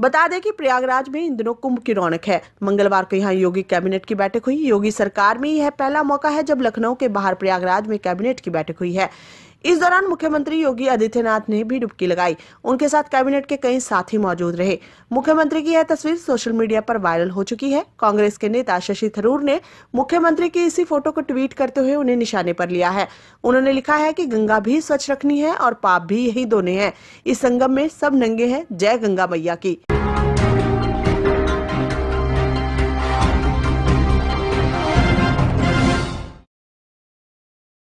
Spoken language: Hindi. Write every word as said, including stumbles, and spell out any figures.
बता दें कि प्रयागराज में इन दिनों कुंभ की रौनक है। मंगलवार को यहां योगी कैबिनेट की बैठक हुई। योगी सरकार में यह पहला मौका है जब लखनऊ के बाहर प्रयागराज में कैबिनेट की बैठक हुई है। इस दौरान मुख्यमंत्री योगी आदित्यनाथ ने भी डुबकी लगाई। उनके साथ कैबिनेट के कई साथी मौजूद रहे। मुख्यमंत्री की यह तस्वीर सोशल मीडिया पर वायरल हो चुकी है। कांग्रेस के नेता शशि थरूर ने मुख्यमंत्री की इसी फोटो को ट्वीट करते हुए उन्हें निशाने पर लिया है। उन्होंने लिखा है कि गंगा भी स्वच्छ रखनी है और पाप भी यही दोनों हैं। इस संगम में सब नंगे हैं, जय गंगा मैया की।